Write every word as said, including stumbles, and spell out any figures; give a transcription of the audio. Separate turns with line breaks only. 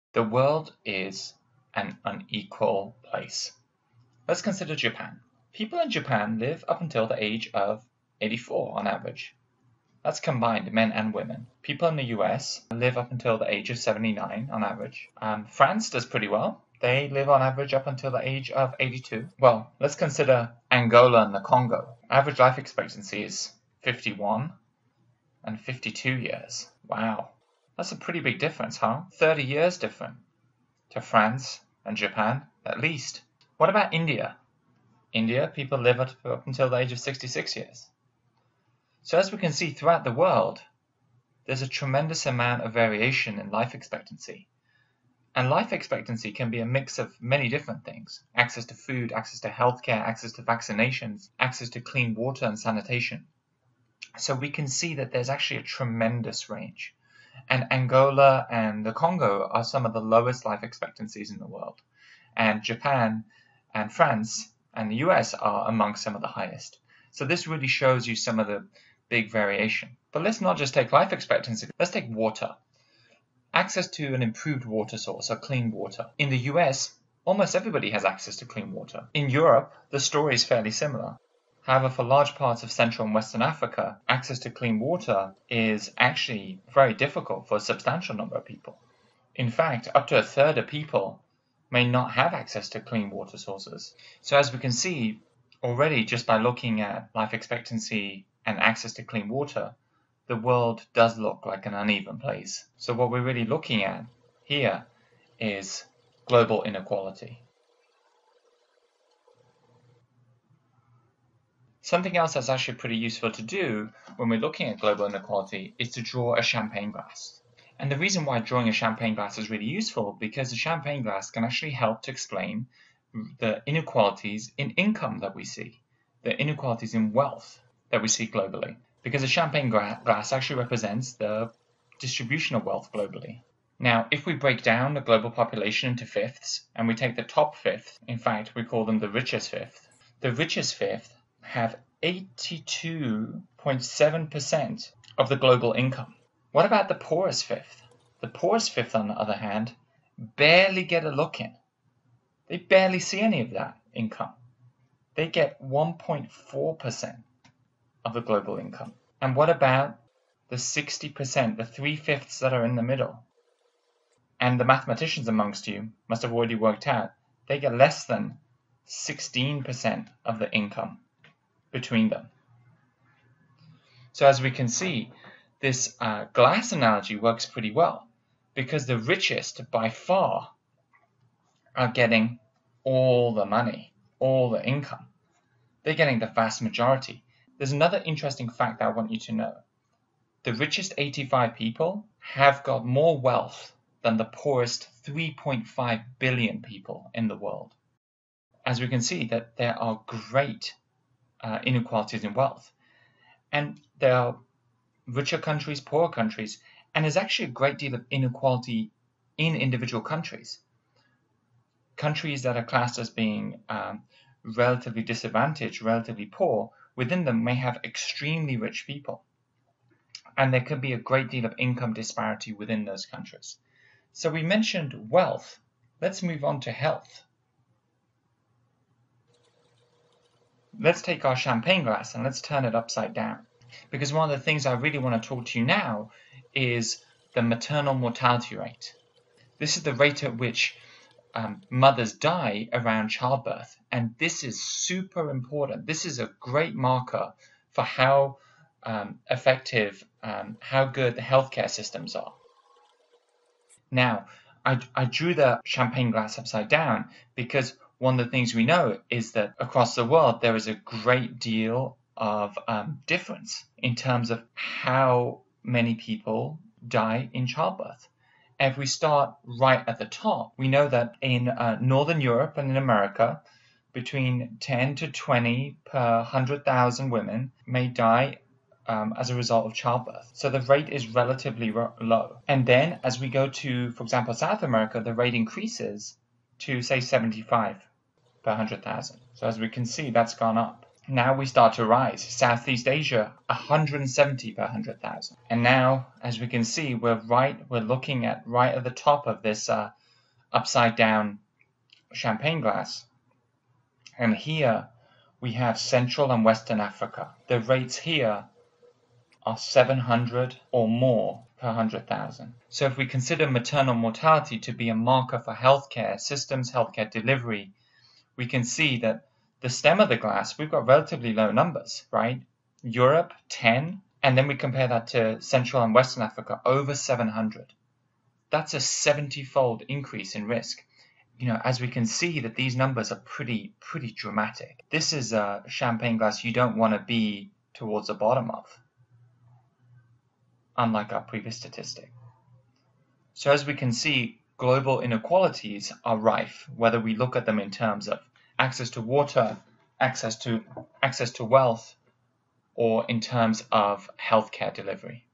The world is an unequal place. Let's consider Japan. People in Japan live up until the age of eighty-four on average. That's combined, men and women. People in the U S live up until the age of seventy-nine on average. Um, France does pretty well. They live on average up until the age of eighty-two. Well, let's consider Angola and the Congo. Average life expectancy is fifty-one and fifty-two years. Wow, that's a pretty big difference, huh? thirty years different to France and Japan, at least. What about India? India, people live up until the age of sixty-six years. So as we can see throughout the world, there's a tremendous amount of variation in life expectancy. And life expectancy can be a mix of many different things. Access to food, access to healthcare, access to vaccinations, access to clean water and sanitation. So we can see that there's actually a tremendous range. And Angola and the Congo are some of the lowest life expectancies in the world. And Japan and France and the U S are among some of the highest. So this really shows you some of the big variation. But let's not just take life expectancy, let's take water. Access to an improved water source or clean water. In the U S, almost everybody has access to clean water. In Europe, the story is fairly similar. However, for large parts of Central and Western Africa, access to clean water is actually very difficult for a substantial number of people. In fact, up to a third of people may not have access to clean water sources. So as we can see already, just by looking at life expectancy and access to clean water, the world does look like an uneven place. So what we're really looking at here is global inequality. Something else that's actually pretty useful to do when we're looking at global inequality is to draw a champagne glass. And the reason why drawing a champagne glass is really useful because the champagne glass can actually help to explain the inequalities in income that we see, the inequalities in wealth that we see globally. Because the champagne glass actually represents the distribution of wealth globally. Now, if we break down the global population into fifths, and we take the top fifth, in fact, we call them the richest fifth, the richest fifth have eighty-two point seven percent of the global income. What about the poorest fifth? The poorest fifth, on the other hand, barely get a look in. They barely see any of that income. They get one point four percent of the global income. And what about the sixty percent, the three-fifths that are in the middle? And the mathematicians amongst you must have already worked out they get less than sixteen percent of the income between them. So as we can see, this uh, glass analogy works pretty well because the richest by far are getting all the money, all the income. They're getting the vast majority. There's another interesting fact that I want you to know. The richest eighty-five people have got more wealth than the poorest three point five billion people in the world. As we can see that there are great uh, inequalities in wealth. And there are richer countries, poorer countries, and there's actually a great deal of inequality in individual countries. Countries that are classed as being um, relatively disadvantaged, relatively poor, within them may have extremely rich people. And there could be a great deal of income disparity within those countries. So we mentioned wealth. Let's move on to health. Let's take our champagne glass and let's turn it upside down. Because one of the things I really want to talk to you now is the maternal mortality rate. This is the rate at which um, mothers die around childbirth. And this is super important. This is a great marker for how um, effective, um, how good the healthcare systems are. Now, I, I drew the champagne glass upside down because one of the things we know is that across the world there is a great deal of um, difference in terms of how many people die in childbirth. And if we start right at the top, we know that in uh, Northern Europe and in America, between ten to twenty per one hundred thousand women may die um, as a result of childbirth. So the rate is relatively ro- low. And then as we go to, for example, South America, the rate increases to, say, seventy-five per one hundred thousand. So as we can see, that's gone up. Now we start to rise. Southeast Asia, one hundred seventy per one hundred thousand. And now, as we can see, we're right, we're looking at right at the top of this uh, upside down champagne glass. And here we have Central and Western Africa. The rates here are seven hundred or more per one hundred thousand. So if we consider maternal mortality to be a marker for healthcare systems, healthcare delivery, we can see that the stem of the glass, we've got relatively low numbers, right? Europe, ten, and then we compare that to Central and Western Africa, over seven hundred. That's a seventy-fold increase in risk. You know, as we can see that these numbers are pretty, pretty dramatic. This is a champagne glass you don't want to be towards the bottom of, unlike our previous statistic. So as we can see, global inequalities are rife, whether we look at them in terms of access to water, access to access to wealth, or in terms of healthcare delivery.